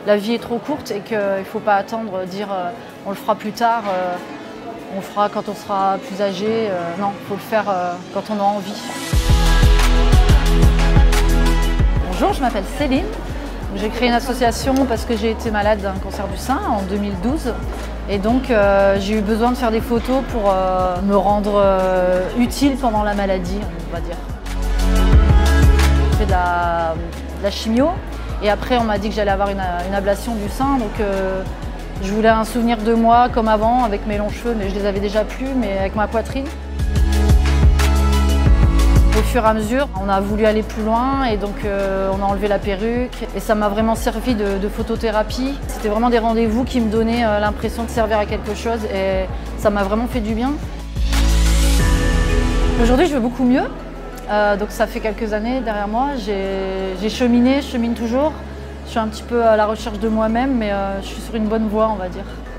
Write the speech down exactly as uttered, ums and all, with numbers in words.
la vie est trop courte et qu'il ne faut pas attendre, dire euh, on le fera plus tard, euh, on le fera quand on sera plus âgé. Euh, non, il faut le faire euh, quand on a envie. Bonjour, je m'appelle Céline. J'ai créé une association parce que j'ai été malade d'un cancer du sein en deux mille douze. Et donc euh, j'ai eu besoin de faire des photos pour euh, me rendre euh, utile pendant la maladie, on va dire. J'ai fait de la, de la chimio et après on m'a dit que j'allais avoir une, une ablation du sein. Donc euh, je voulais un souvenir de moi comme avant avec mes longs cheveux, mais je les avais déjà plus, mais avec ma poitrine. Au fur et à mesure, on a voulu aller plus loin et donc euh, on a enlevé la perruque et ça m'a vraiment servi de, de photothérapie. C'était vraiment des rendez-vous qui me donnaient euh, l'impression de servir à quelque chose et ça m'a vraiment fait du bien. Aujourd'hui, je vais beaucoup mieux. Euh, donc ça fait quelques années derrière moi. J'ai cheminé, je chemine toujours. Je suis un petit peu à la recherche de moi-même, mais euh, je suis sur une bonne voie, on va dire.